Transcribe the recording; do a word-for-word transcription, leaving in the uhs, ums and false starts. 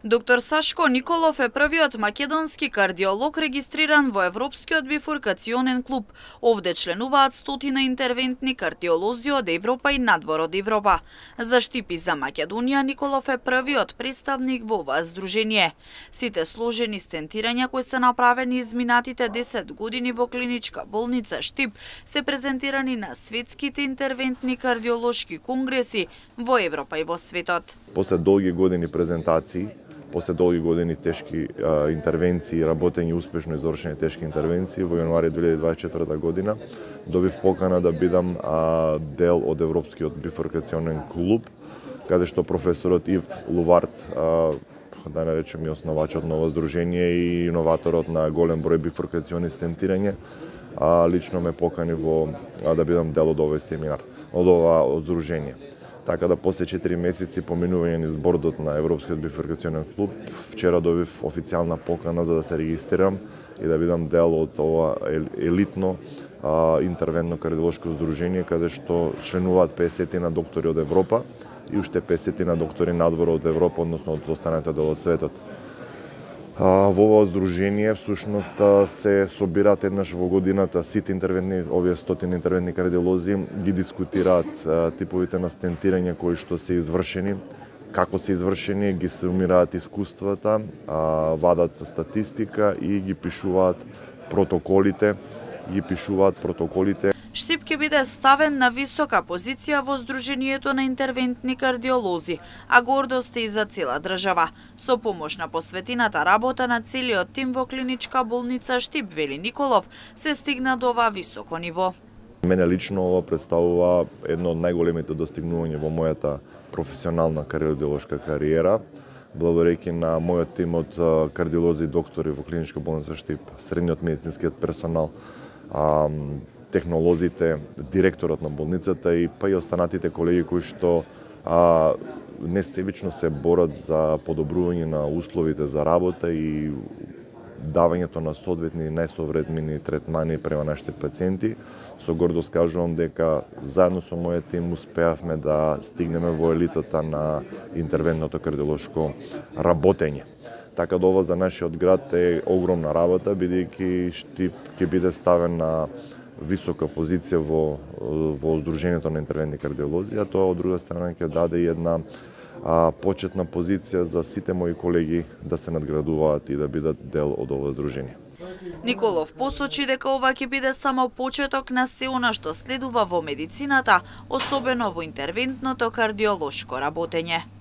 Доктор Сашко Николов е првиот македонски кардиолог регистриран во Европскиот бифуркационен клуб. Овде членуваат стотина интервентни кардиолози од Европа и надвор од Европа. За Штип и за Македонија Николов е првиот представник во оваа здружение. Сите сложени стентирања кои се направени изминатите десет години во клиничка болница Штип се презентирани на светските интервентни кардиолошки конгреси во Европа и во светот. После долги години презентации, после долги години тешки а, интервенции, работење успешно извршени тешки интервенции, во јануари две илјади дваесет и четврта година добив покана да бидам а, дел од Европскиот бифуркационен клуб, каде што професорот Ив Лувард, а, да наречем и основачот на ова здружение и иноваторот на голем број бифуркациони стентирање, а, лично ме покани во а, да бидам дел од овој семинар, од ова здружение. Така да после четири месеци поминување низ бордот на Европскиот бифуркационен клуб, вчера добив официјална покана за да се регистрирам и да бидам дел од ова елитно а, интервентно кардиолошко здружение, каде што членуваат песетина доктори од Европа и уште песетина доктори надвор од Европа, односно од останалите дел од светот. А, во ова здружение всушност се собираат еднаш во годината сите интервентни, овие стотини интервентни кардиолози, ги дискутираат а, типовите на стентирање кои што се извршени, како се извршени, ги сумираат искуствата, а, вадат статистика и ги пишуваат протоколите, ги пишуваат протоколите. Штип ќе биде ставен на висока позиција во Здруженијето на интервентни кардиолози, а гордост е и за цела држава. Со помош на посветената работа на целиот тим во клиничка болница Штип, вели Николов, се стигна до ова високо ниво. Мене лично ова представува едно од најголемите достигнувања во мојата професионална кардиолошка кариера, благодарејќи на мојот тим од кардиолози и доктори во клиничка болница Штип, средниот медицинскиот персонал, технолозите, директорот на болницата и па и останатите колеги кои што а, несебично се борат за подобрување на условите за работа и давањето на соодветни најсовремени третмани према нашите пациенти. Со гордост кажувам дека заедно со мојот тим успеавме да стигнеме во елитата на интервентното кардиолошко работење. Така да ова за нашиот град е огромна работа, бидејќи Штип ќе биде ставен на висока позиција во, во Здруженијето на интервентни кардиолози, а тоа од друга страна ќе даде и една а, почетна позиција за сите мои колеги да се надградуваат и да бидат дел од ова здружение. Николов посочи дека ова ќе биде само почеток на се она што следува во медицината, особено во интервентното кардиолошко работење.